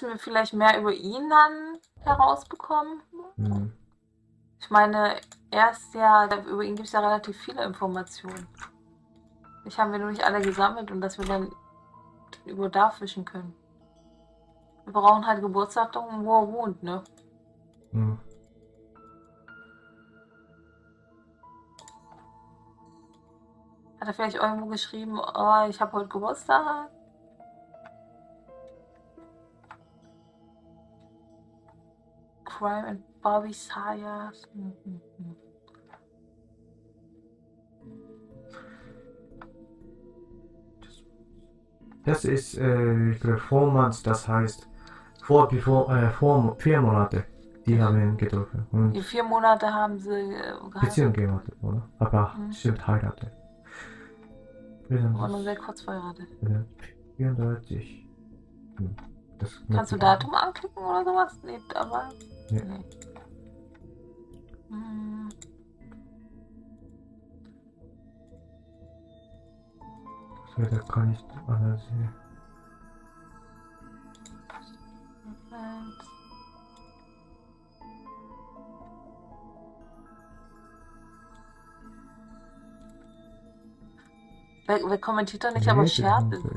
müssen wir vielleicht mehr über ihn dann herausbekommen. Ich meine, über ihn gibt es ja relativ viele Informationen. Ich haben wir nur nicht alle gesammelt und dass wir dann über da fischen können. Wir brauchen halt Geburtsdatum, wo er wohnt, ne? Hat er vielleicht irgendwo geschrieben, oh, ich habe heute Geburtstag? Crime and Bobby Sayers. Das ist, ich glaube, 4 Months, das heißt, 4 Monate, die haben ihn getroffen. Und Die 4 Monate haben sie Beziehung gemacht, oder? Aber stimmt, heiratet. war nur sehr kurz verheiratet. 34. Kannst du Datum anklicken oder sowas? Nee, aber. Nee. Nee. Da kann ich anders sehen. Wer kommentiert da nicht, aber Scherz ist.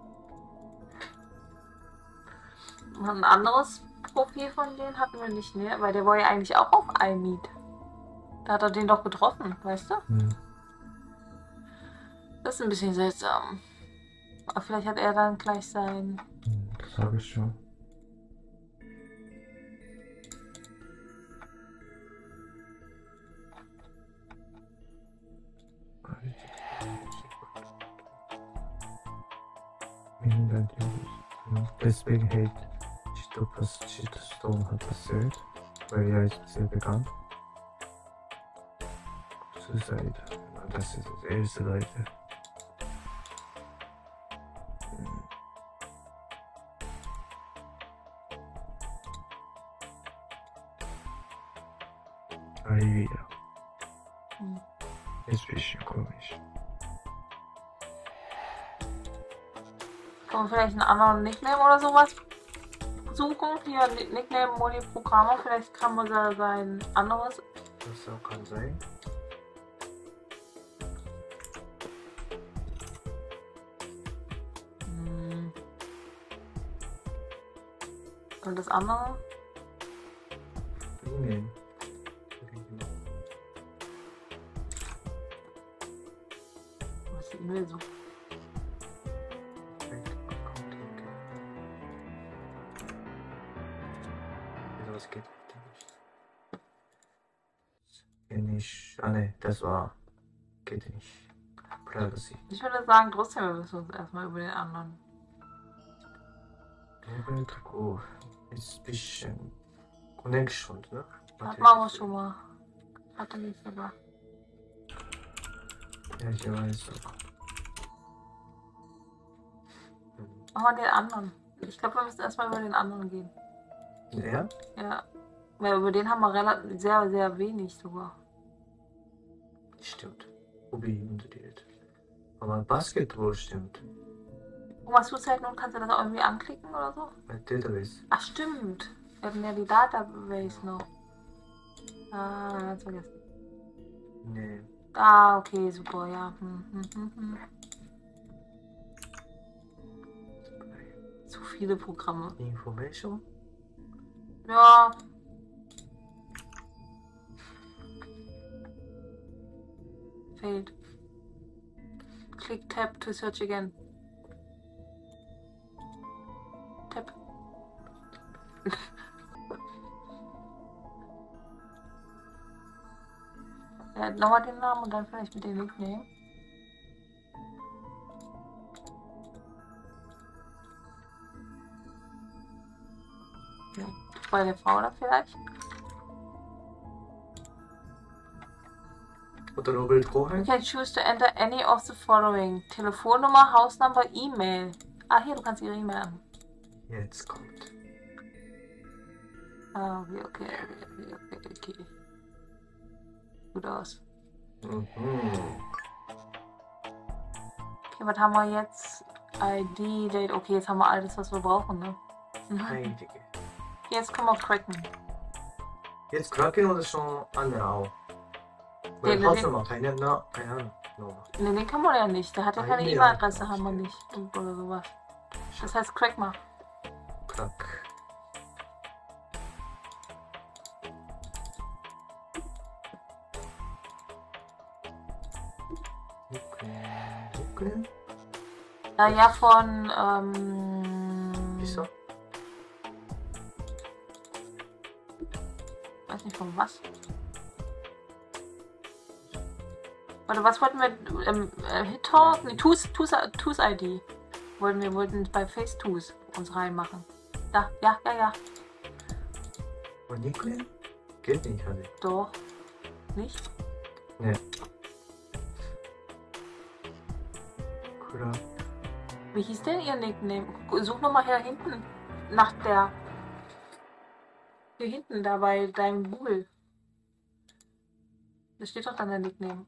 Ein anderes Profil von denen hatten wir nicht, ne? Weil der war ja eigentlich auch auf iMeet. Da hat er den doch getroffen, weißt du? Das ist ein bisschen seltsam. Aber vielleicht hat er dann gleich sein... Das habe ich schon. Deswegen Shitstorm hat passiert, weil er ist sehr bekannt. Suicide, das ist das erste Seite. Wieder. Ist ein bisschen komisch. Kann man vielleicht einen anderen Nickname oder sowas suchen? Hier Nickname Modi Programme, vielleicht kann man da sein anderes. Das auch kann sein. Und das andere? Nee. Was ist E-Mail so? Das geht nicht. Ah ne, das war. Geht nicht. Privacy. Ich würde sagen, trotzdem, wir müssen uns erstmal über den anderen. Oh, ist ein bisschen Connection, ne? Das machen wir schon mal. Hatte nicht sogar. Ja, ich weiß auch. Machen wir den anderen. Ich glaube, wir müssen erstmal über den anderen gehen. Ja? Ja. Weil über den haben wir relativ sehr, sehr wenig sogar. Stimmt. Hobby unter aber Basketball stimmt. Guck mal, Suicide Note, kannst du das auch irgendwie anklicken oder so? Bei Database. Ach stimmt. Wir hatten ja die Database noch. Ah, ganz vergessen. Nee. Ah, okay, super, ja. Zu viele Programme. Information? Ja. Failed. Click tab to search again. Tab. Nochmal den Namen und dann vielleicht mit dem Nickname. Ja, bei der Frau da vielleicht. Oder Robert Cohen? You can choose to enter any of the following. Telefonnummer, Hausnummer, E-Mail. Ah, hier, du kannst ihre E-Mail an. Jetzt kommt. Ah, okay. Gut aus. Okay, was haben wir jetzt? ID, Date. Okay, jetzt haben wir alles, was wir brauchen, ne? Heilige. Jetzt können wir cracken. Jetzt Kraken oder schon andere auch? Oder Den- hast du noch keine Ahnung. Ne, den kann man ja nicht. Der hat ja Ah, keine ja. E-Mail-Adresse, haben wir nicht. Oder sowas. Das heißt, crack mal. Krack. Okay. Ja, von, Wieso? weiß nicht von was. Warte, was wollten wir, HitTalk? Ne, Tools ID. Wir wollten bei FaceTools uns reinmachen. Da, ja. Und Nickname? Geht nicht, also. Doch. Nicht? Ne. Krack. Wie hieß denn ihr Nickname? Such nochmal hier hinten. Nach der. Hier hinten, da bei deinem Google. Da steht doch dann der Nickname.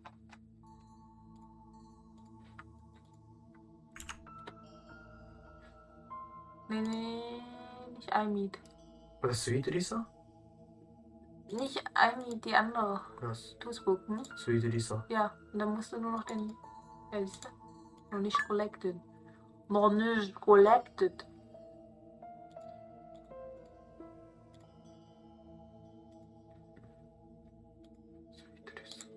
Nee, nicht iMeet. Oder Sweet Lisa? Nicht iMeet, die andere. Was? Facebook, hm? Sweet Lisa. Ja, und dann musst du nur noch den. Ja, siehst du? Noch nicht collected. Noch nicht collected. Sweet Lisa.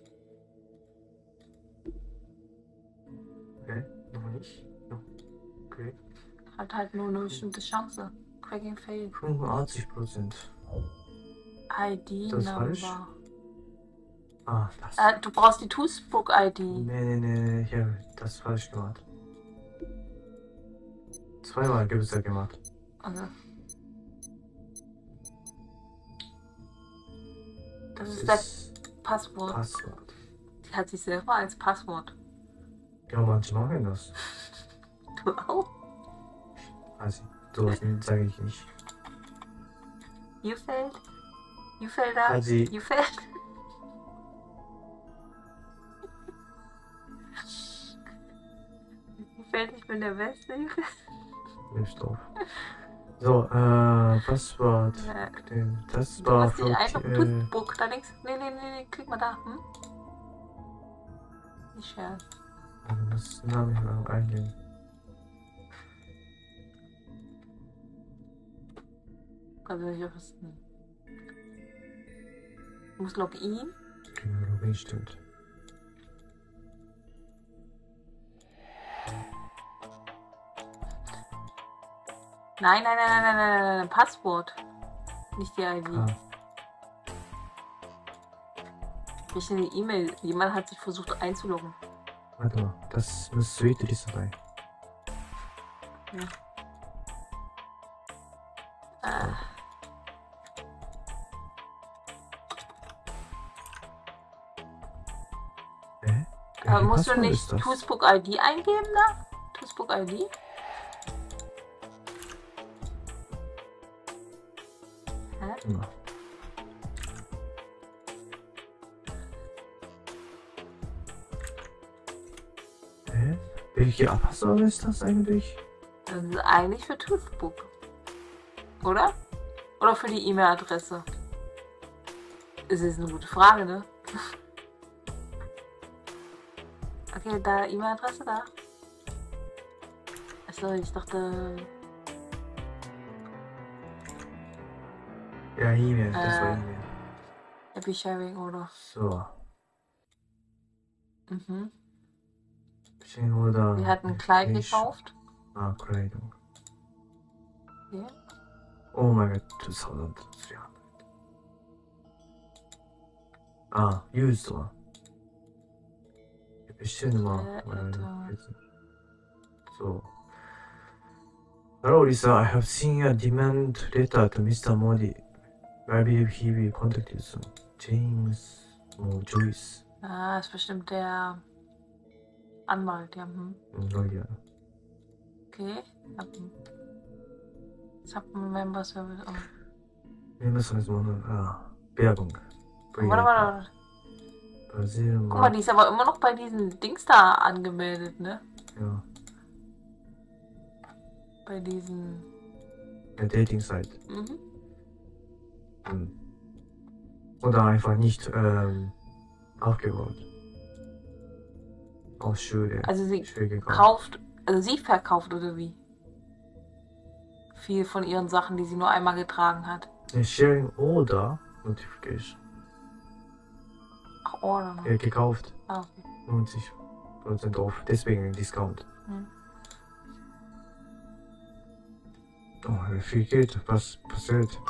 Okay, noch nicht. No. Okay. Hat halt nur eine bestimmte Chance. Cracking failed. 85%. ID Das ist falsch. Number. Ah, das. Du brauchst die Toolsbook-ID. Nee, hier, das ist falsch gemacht. Zweimal gibt es ja gemacht. Also. Das ist das Passwort. Passwort. Die hat sich selber als Passwort. Ja, manche machen das. Du auch? Also, sowas sage ich nicht. You failed? You failed out? Also, You failed? You failed, ich bin der Beste. You failed. nimmst drauf. So, Passwort. Das Du war musst dich einfach Toolsbook, da links. Nee, klick mal da. Hm? Nicht share. Also, das Namen eingeben. Also ich hoffe, es Du musst Login. Genau, Login stimmt. Nein, Passwort. Nicht die ID. Ah, Ich eine E-Mail. Jemand hat sich versucht einzuloggen. warte mal, das muss Sweet Lisa sein. Ja. Welche Musst du Passwort nicht ist das? Toolsbook ID eingeben da? Toolsbook ID? Hä? Ja. Welche Passwort ist das eigentlich? Das ist eigentlich für Toolsbook. Oder? Oder für die E-Mail-Adresse? Das ist eine gute Frage, ne? Okay, da E-Mail-Adresse da. Achso, ich dachte. Ja, E-Mail, das war E-Mail. Happy Sharing oder. So. Mhm. Oder Wir hatten ein Kleid gekauft. Ah, Kleidung. Ja. Oh mein Gott, 2300. Ah, used one. Bestellen mal. So. Hello Lisa, I have seen a demand letter to Mr. Modi. Maybe he will contact you soon. James Joyce. Ah, ist bestimmt der Anwalt, ja. Ja. Okay. Sub-Member Service. Oh. Werbung. Warte. Brasilien. Guck mal, die ist aber immer noch bei diesen Dings da angemeldet, ne? Ja. Bei diesen der Dating-Seite. Mhm. Oder einfach nicht aufgebaut. Aus Schule. Also sie Schule gekauft. kauft, also sie verkauft oder wie? Viel von ihren Sachen, die sie nur einmal getragen hat. Sharing Order Notification. Ach, Order. Gekauft. Ah, okay. 90% off. Deswegen Discount. Oh, wie viel Geld? Was passiert?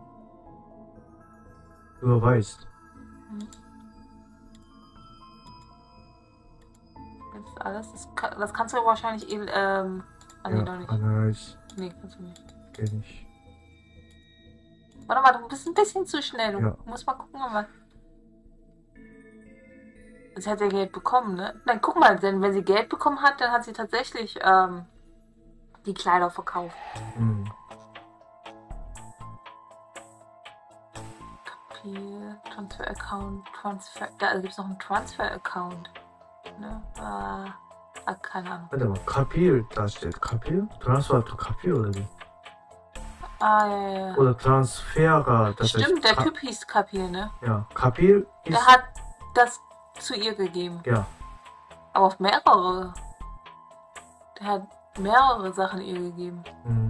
Überweist. Jetzt alles. Das kannst du wahrscheinlich nee, doch nicht. Analyse. Nee, kannst du nicht. Geht nicht. Warte mal, du bist ein bisschen zu schnell. Du Ja. musst mal gucken, aber. Jetzt hat sie Geld bekommen, ne? Nein, guck mal, denn wenn sie Geld bekommen hat, dann hat sie tatsächlich die Kleider verkauft. Kapier, Transfer Account, Transfer. Da gibt es noch einen Transfer Account. Ne? Keine Ahnung. Warte mal, Kapil, da steht Kapil? Transfer to Kapil oder wie? Ja. Oder Transferer, das Stimmt, heißt, der Typ hieß Kapil, ne? Ja, Kapil ist... Der hat das zu ihr gegeben. Ja. Aber auf mehrere. Der hat mehrere Sachen ihr gegeben.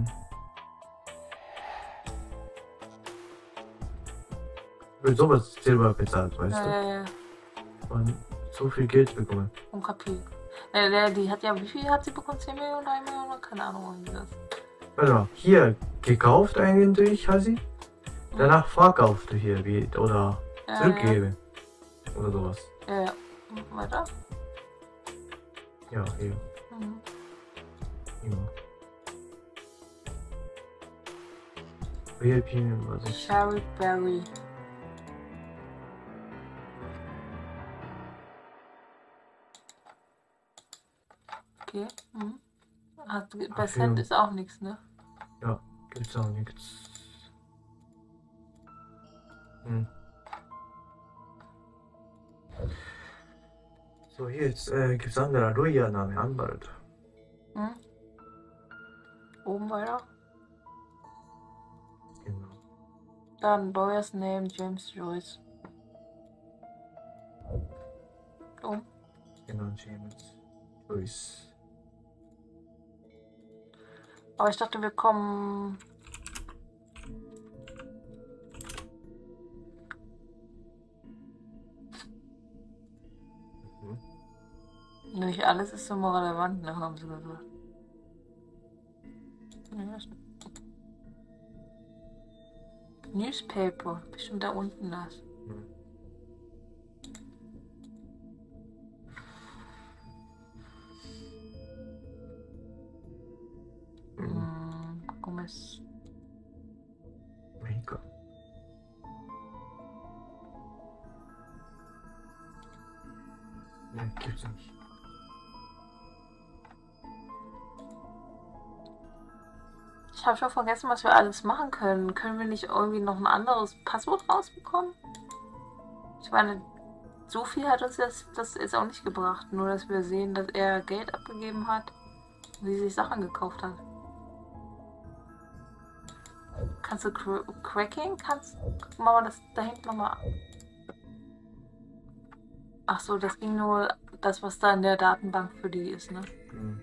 Wird sowas selber bezahlt, weißt du? Ja. Und so viel Geld bekommen. Und Kapil. Die hat ja, wie viel hat sie bekommen? 10 Millionen, 3 Millionen? Keine Ahnung, wie das. Warte mal, hier gekauft eigentlich, hat sie? Danach verkauft hier, oder zurückgeben. Oder sowas. Ja. Weiter? Ja, hier. Immer. VIP, was ist? Cherry Berry. Okay. Bei Cent ist auch nichts, ne? Ja, gibt's auch nichts. So, hier jetzt gibt's andere Roya-Name, Anwalt. Oben weiter. Genau. Dann Lawyer's Name, James Joyce. Oben. Genau, James Joyce. Aber ich dachte, wir kommen. Nicht alles ist immer relevant, ne, haben sie gesagt. Newspaper, bestimmt da unten das. Gomez. Mega. Ne, gibt's nicht. Ich habe schon vergessen, was wir alles machen können. Können wir nicht irgendwie noch ein anderes Passwort rausbekommen? Ich meine, so viel hat uns das jetzt auch nicht gebracht. Nur, dass wir sehen, dass er Geld abgegeben hat und sie sich Sachen gekauft hat. Kannst du Cracking? Guck mal das da hinten nochmal. Ach so, das ging nur das, was da in der Datenbank für die ist, ne?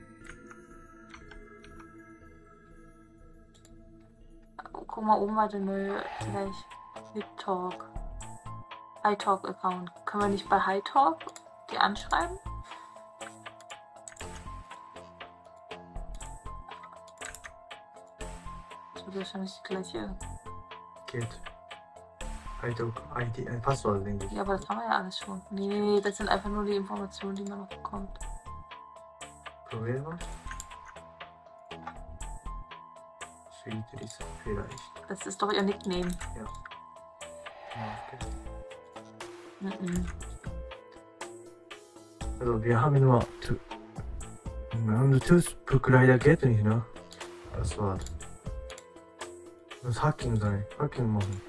Guck mal, oben war der neue gleich HitTalk. HiTalk Account. Können wir nicht bei HiTalk die anschreiben? Das wird wahrscheinlich die gleiche. Geht. HiTalk, ID, ein Passwort, denke ich. Ja, aber das haben wir ja alles schon. Nee, das sind einfach nur die Informationen, die man noch bekommt. Probieren wir. Friedrich vielleicht. Das ist doch ihr Nickname. Ja. Okay. Also wir haben nur TÜV leider geht nicht, ne? Das war. Das Hacking sein. Hacking machen.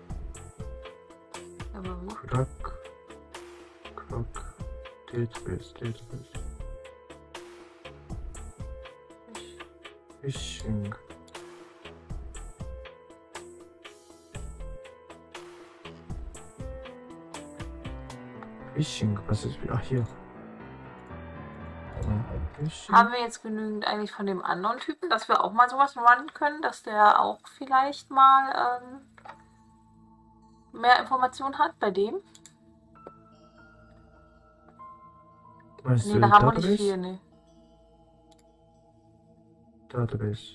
Aber wo? Crack. Database. Phishing. Phishing, was ist. Ach, hier. Phishing. Haben wir jetzt genügend eigentlich von dem anderen Typen, dass wir auch mal sowas runnen können, dass der auch vielleicht mal mehr Informationen hat bei dem? Meinst Nee, du da haben wir Database? nicht viel, ne. Database.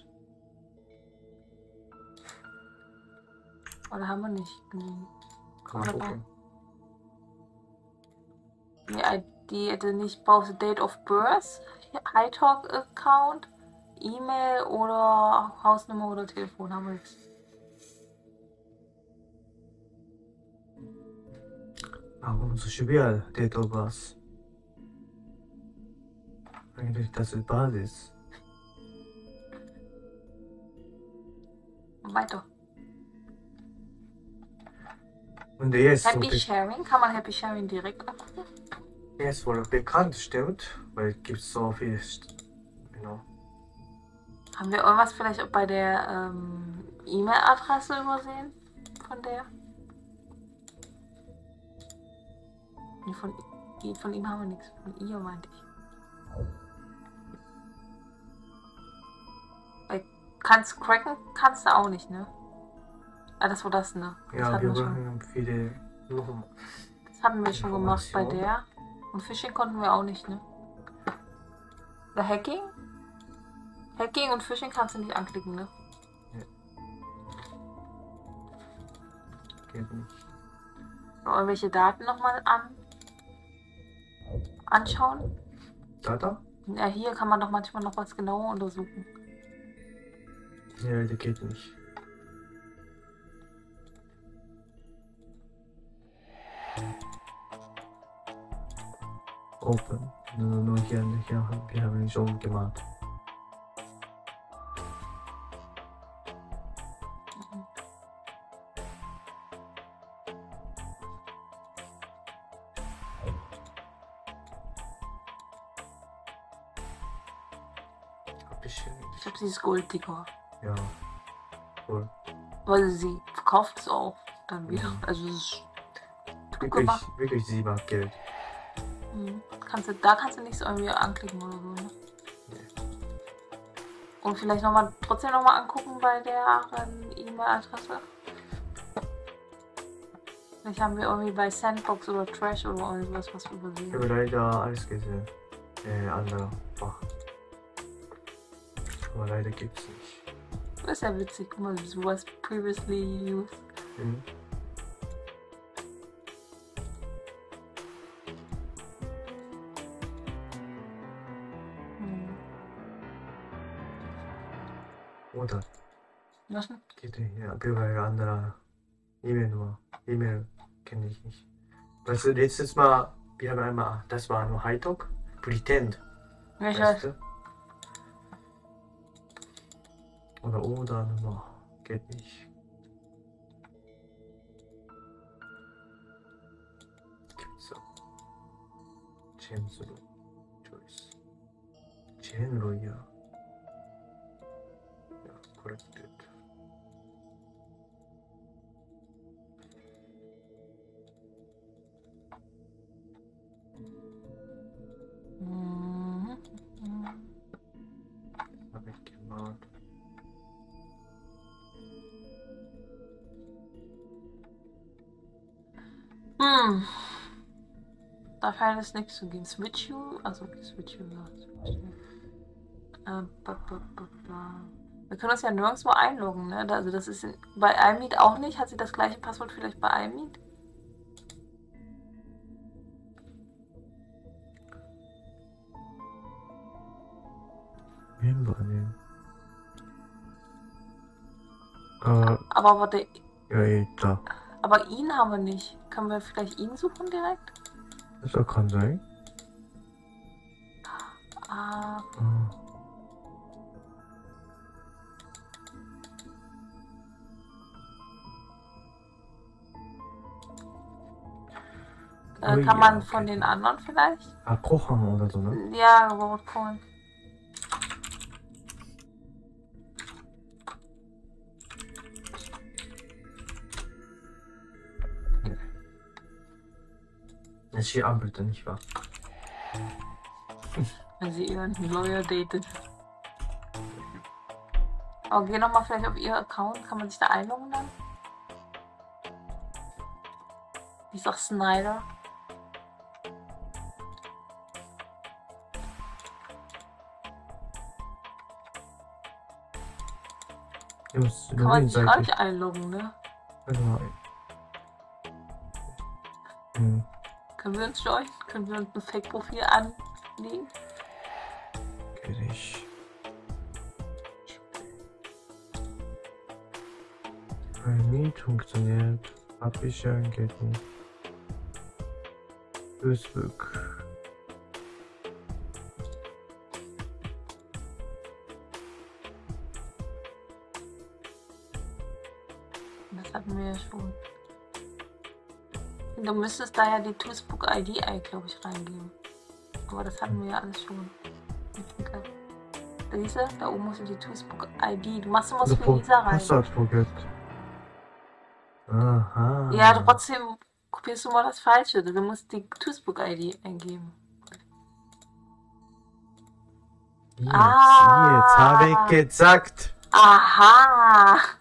Oder haben wir nicht genügend? Kann man Oder gucken. Nee, ID, also nicht brauchst du Date of Birth, Hightalk Account, E-Mail oder Hausnummer oder Telefon haben wir jetzt. Warum so schwer, Date of Birth? Eigentlich, das ist Basis. Weiter. Und er ist Happy Sharing, kann man Happy Sharing direkt angucken? er ist wohl bekannt, stimmt? Weil es gibt so viel. Genau. Haben wir irgendwas vielleicht auch bei der E-Mail-Adresse übersehen? Von der? Nee, von ihm haben wir nichts. Von ihr meinte ich. Weil cracken kannst du auch nicht, ne? Ah, das war das, ne? Das Ja, hatten wir wir schon. brauchen viele Nummern. Das hatten wir schon gemacht bei Information. der. Und Phishing konnten wir auch nicht, ne? Oder Hacking? Hacking und Phishing kannst du nicht anklicken, ne? Geht nicht. Oder irgendwelche Daten nochmal anschauen. Data? Ja, hier kann man doch manchmal noch was genauer untersuchen. Ja, der geht nicht. Open. Nur hier, wir haben ihn schon gemacht. Ich glaube, sie ist Golddigger. Ja. Cool. Weil sie verkauft es auch dann wieder. Mhm. Also es ist gut Wirklich, gemacht. wirklich, sie macht Geld. Da kannst du nichts irgendwie anklicken oder so, ne? Und vielleicht trotzdem nochmal angucken bei der E-Mail-Adresse. Vielleicht haben wir irgendwie bei Sandbox oder Trash oder irgendwas was Ich übersehen. habe leider alles gesehen. Andere Fach. Aber leider gibt's nicht. Das ist ja witzig, guck mal, was previously used. Mhm. Oder Was denn? geht nicht. Ja, bei anderer E-Mail-Nummer. E-Mail kenne ich nicht. Weißt du, letztes Mal, wir haben einmal, das war nur Hightalk. Pretend. Ja, ich Weißt weiß. du? Oder Nummer. Geht nicht. Gibt's auch. James Joyce. General, ja. Ja, corrected. Habe ich gemacht. Da scheint es nichts zu gehen. Switch you, also Switch you, wir können uns ja nirgendwo einloggen, ne? Also das ist bei iMeet auch nicht. Hat sie das gleiche Passwort vielleicht bei iMeet? Member nehmen. Aber warte, ja, da. aber ihn haben wir nicht. Können wir vielleicht ihn suchen direkt? Das kann sein. Ah, kann man von den anderen vielleicht? Kochen oder so, ne? Ja, Robert Cohen. Sie ampelt nicht wahr? Wenn sie ihren Lawyer datet. Oh, geh nochmal vielleicht auf ihr Account. Kann man sich da einloggen dann? Die ist auch Snyder. Kann man sich gar nicht einloggen, ne? Warte mal. Können wir uns joinen? Können wir uns ein Fake-Profil anlegen? Geht nicht. Nicht funktioniert. Absichern geht nicht. Facebook. Das hatten wir ja schon. Du müsstest da ja die TwoSpook-ID, glaube ich, reingeben. Aber das hatten wir ja alles schon. Da siehst du, da oben musst du die TwoSpook-ID. Du machst immer was für Lisa rein. Passwort forget. Aha. Ja, trotzdem kopierst du mal das Falsche. Du musst die TwoSpook-ID eingeben. Jetzt habe ich gesagt. Aha!